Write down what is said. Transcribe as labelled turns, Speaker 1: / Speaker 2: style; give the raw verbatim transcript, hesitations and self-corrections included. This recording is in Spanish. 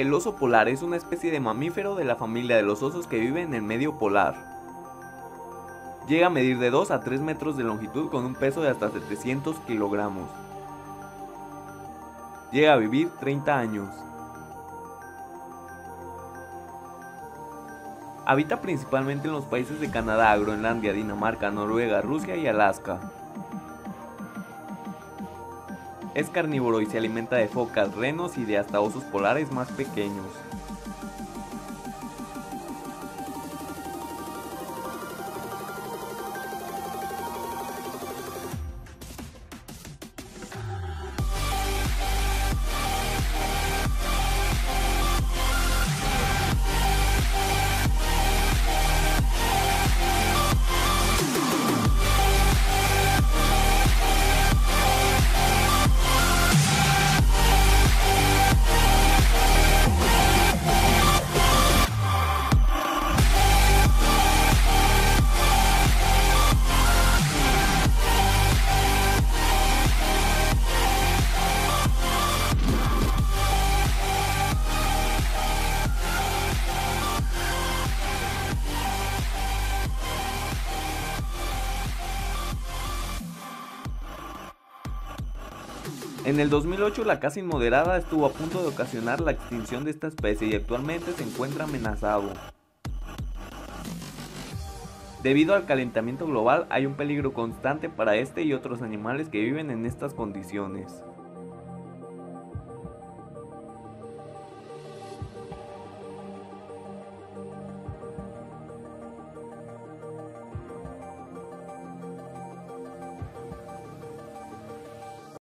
Speaker 1: El oso polar es una especie de mamífero de la familia de los osos que vive en el medio polar. Llega a medir de dos a tres metros de longitud con un peso de hasta setecientos kilogramos. Llega a vivir treinta años. Habita principalmente en los países de Canadá, Groenlandia, Dinamarca, Noruega, Rusia y Alaska. Es carnívoro y se alimenta de focas, renos y de hasta osos polares más pequeños. En el dos mil ocho la caza inmoderada estuvo a punto de ocasionar la extinción de esta especie y actualmente se encuentra amenazado. Debido al calentamiento global hay un peligro constante para este y otros animales que viven en estas condiciones.